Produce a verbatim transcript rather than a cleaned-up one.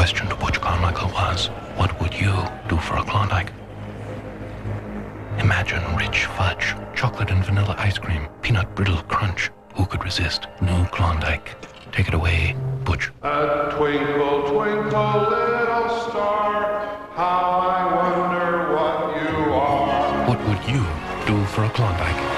question to Butch Carmichael was, what would you do for a Klondike? Imagine rich fudge, chocolate and vanilla ice cream, peanut brittle crunch. Who could resist? New Klondike. Take it away, Butch. A twinkle, twinkle, little star, how I wonder what you are. What would you do for a Klondike?